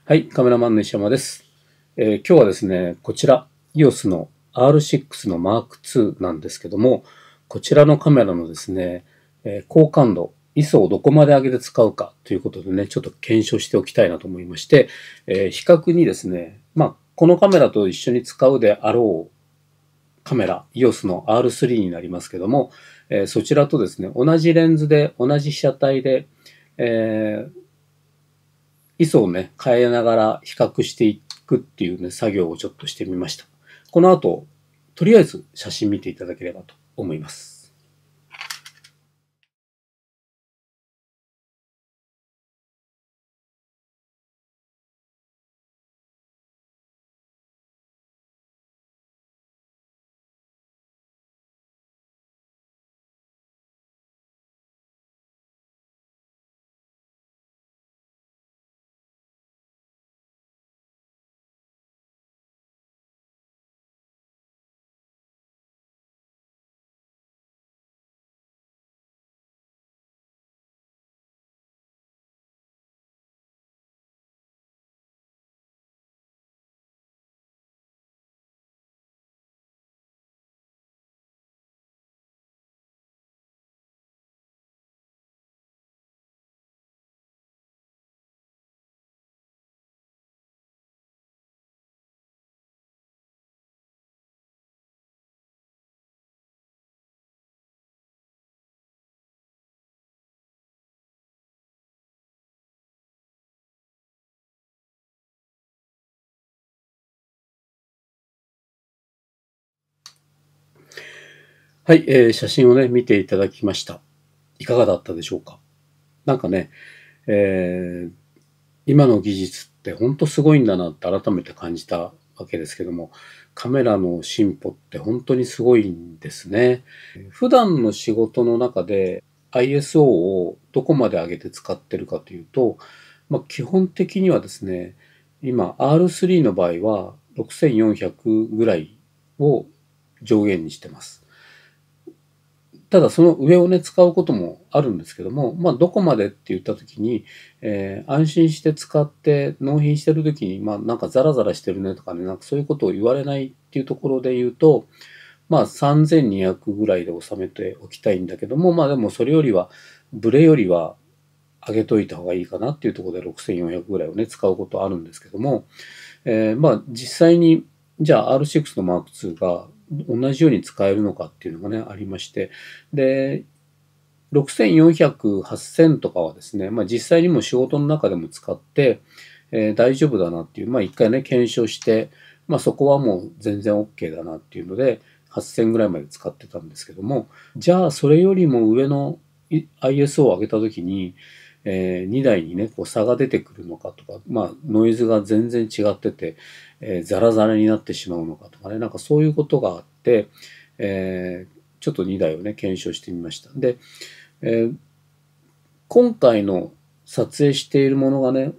はい、カメラマンの石山です。今日はですね、こちら、EOS の R6 の Mark II なんですけども、こちらのカメラのですね、高感度、ISO をどこまで上げて使うかということでね、ちょっと検証しておきたいなと思いまして、比較にですね、このカメラと一緒に使うであろうカメラ、EOS の R3 になりますけども、そちらとですね、同じレンズで、同じ被写体で、ISO をね、変えながら比較していくっていうね、作業をちょっとしてみました。この後、とりあえず写真見ていただければと思います。はい、写真をね、見ていただきました。いかがだったでしょうか。なんかね、えー今の技術って本当すごいんだなって改めて感じたわけですけども、カメラの進歩って本当にすごいんですね。普段の仕事の中で ISO をどこまで上げて使ってるかというと、基本的にはですね、今 R3 の場合は6400ぐらいを上限にしてます。ただその上をね、使うこともあるんですけども、どこまでって言った時に、安心して使って納品してる時に、なんかザラザラしてるねとかね、なんかそういうことを言われないっていうところで言うと、3200ぐらいで収めておきたいんだけども、でもそれよりは、ブレよりは上げといた方がいいかなっていうところで6400ぐらいをね、使うことあるんですけども、実際に、じゃあ R6 の Mark II が同じように使えるのかっていうのがね、ありまして、で、6400、8000とかはですね、実際にも仕事の中でも使って、大丈夫だなっていう、一回ね、検証して、そこはもう全然 OK だなっていうので、8000ぐらいまで使ってたんですけども、じゃあそれよりも上の ISO を上げたときに、2台にね、こう差が出てくるのかとか、ノイズが全然違ってて、ザラザラになってしまうのかとかね、なんかそういうことがあって、ちょっと2台をね、検証してみました。で、えー今回の撮影しているものがね、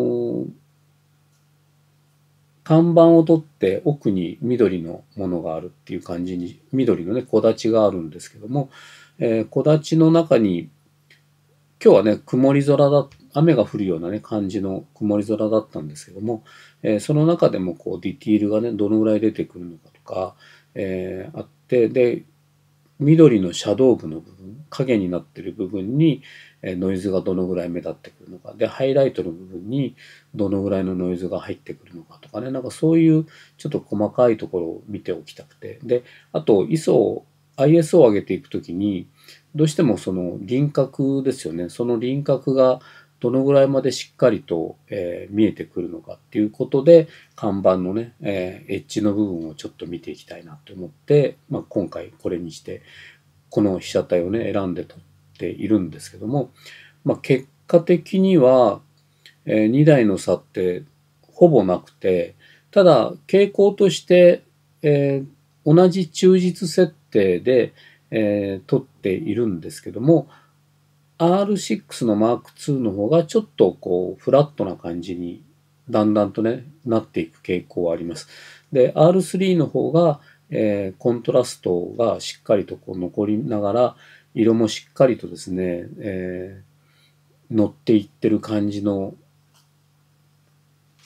看板を取って奥に緑のものがあるっていう感じに、緑のね、木立があるんですけども、木立の中に、今日はね、曇り空だ、雨が降るようなね、感じの曇り空だったんですけども、その中でもこう、ディティールがね、どのぐらい出てくるのかとか、あって、で、緑のシャドウ部の部分、影になっている部分にノイズがどのぐらい目立ってくるのか、で、ハイライトの部分にどのぐらいのノイズが入ってくるのかとかね、なんかそういうちょっと細かいところを見ておきたくて、で、あと ISO を上げていくときに、どうしてもその輪郭ですよね、その輪郭がどのぐらいまでしっかりと、見えてくるのかっていうことで、看板のね、エッジの部分をちょっと見ていきたいなと思って、今回これにして、この被写体をね、選んで撮っているんですけども、結果的には、2台の差ってほぼなくて、ただ傾向として、同じ忠実設定で、撮っているんですけども、R6 の Mark II の方がちょっとこうフラットな感じにだんだんとねなっていく傾向はあります。で R3 の方が、コントラストがしっかりとこう残りながら色もしっかりとですね、乗っていってる感じの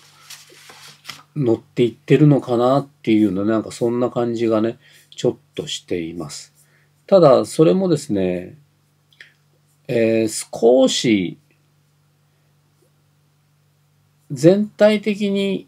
乗っていってるのかなっていうのなんかそんな感じがね、ちょっとしています。ただ、それもですね、少し全体的に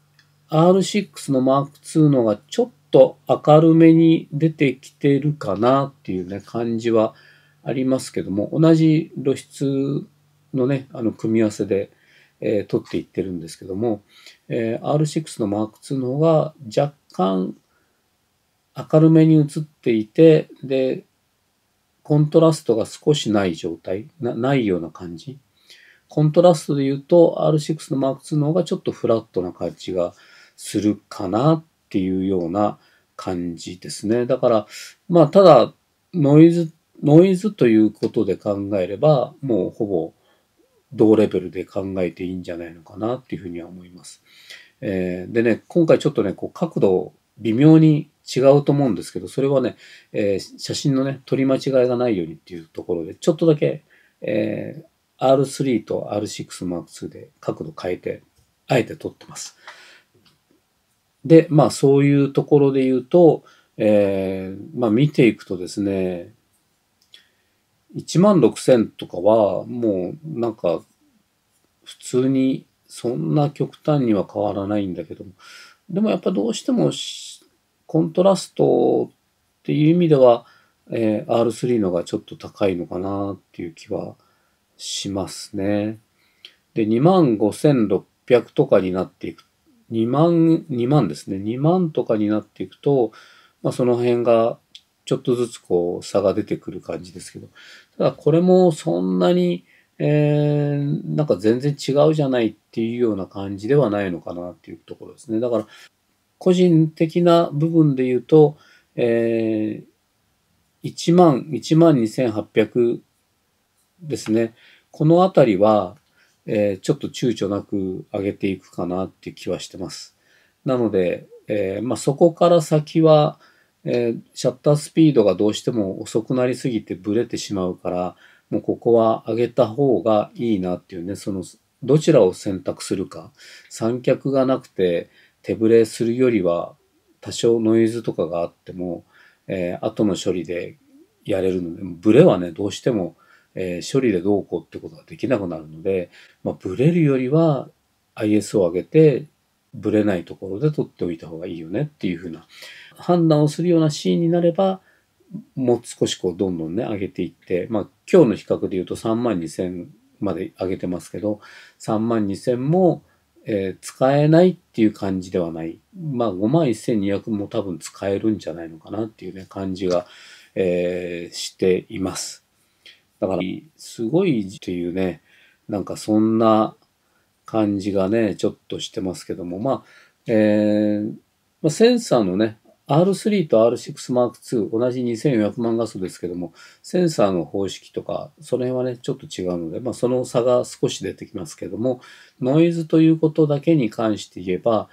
R6 の Mark II のがちょっと明るめに出てきてるかなっていうね、感じはありますけども、同じ露出のね、組み合わせで、取っていってるんですけども、R6 の Mark II の方が若干明るめに映っていて、で、コントラストが少しない状態、ないような感じ。コントラストで言うと R6 の Mark II の方がちょっとフラットな感じがするかなっていうような感じですね。だから、まあ、ただ、ノイズということで考えれば、もうほぼ同レベルで考えていいんじゃないのかなっていうふうには思います。でね、今回ちょっとね、こう角度微妙に違うと思うんですけど、それはね、写真のね、撮り間違いがないようにっていうところで、ちょっとだけ、R3 と R6 Mark II で角度変えて、あえて撮ってます。で、まあそういうところで言うと、まあ見ていくとですね、16000とかはもうなんか普通にそんな極端には変わらないんだけども、でもやっぱどうしてもコントラストっていう意味では、R3 のがちょっと高いのかなっていう気はしますね。で、25600とかになっていく、2万ですね。2万とかになっていくと、まあその辺がちょっとずつこう差が出てくる感じですけど、ただこれもそんなに、なんか全然違うじゃないっていうような感じではないのかなっていうところですね。だから個人的な部分で言うと、1万、12800ですね。このあたりは、ちょっと躊躇なく上げていくかなっていう気はしてます。なので、まあ、そこから先は、シャッタースピードがどうしても遅くなりすぎてブレてしまうから、もうここは上げた方がいいなっていうね、どちらを選択するか。三脚がなくて手ブレするよりは、多少ノイズとかがあっても、後の処理でやれるので、ブレはね、どうしても、処理でどうこうってことができなくなるので、まあ、ブレるよりは IS を上げて、ブレないところで撮っておいた方がいいよねっていうふうな判断をするようなシーンになれば、もう少しこうどんどんね、上げていって、まあ今日の比較で言うと32,000まで上げてますけど、32,000も、使えないっていう感じではない。まあ51,200も多分使えるんじゃないのかなっていうね、感じが、しています。だから、すごいっていうね、なんかそんな感じがね、ちょっとしてますけども、まあ、まあ、センサーのね、R3 と R6 Mark II 同じ2400万画素ですけども、センサーの方式とか、その辺はね、ちょっと違うので、まあその差が少し出てきますけども、ノイズということだけに関して言えば、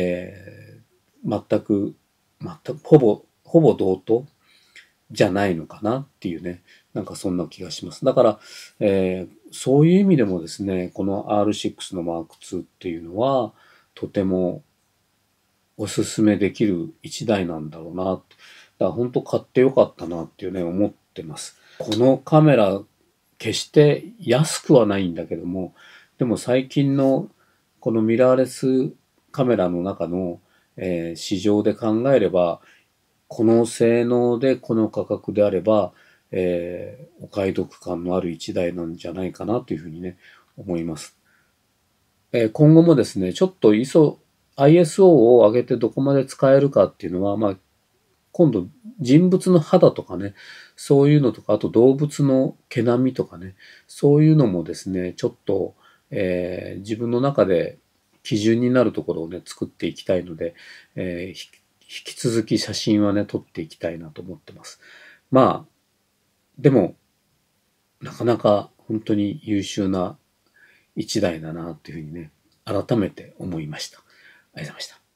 全く、ほぼ同等じゃないのかなっていうね、なんかそんな気がします。だから、そういう意味でもですね、この R6 の Mark II っていうのは、とてもおすすめできる一台なんだろうな。だから本当買ってよかったなっていうね、思ってます。このカメラ、決して安くはないんだけども、でも最近のこのミラーレスカメラの中の、市場で考えれば、この性能でこの価格であれば、お買い得感のある一台なんじゃないかなというふうにね、思います。今後もですね、ちょっとISO を上げてどこまで使えるかっていうのは、まあ、今度人物の肌とかね、そういうのとか、あと動物の毛並みとかね、そういうのもですね、ちょっと、自分の中で基準になるところをね、作っていきたいので、引き続き写真はね、撮っていきたいなと思ってます。まあ、でも、なかなか本当に優秀な一台だなというふうにね、改めて思いました。ありがとうございました。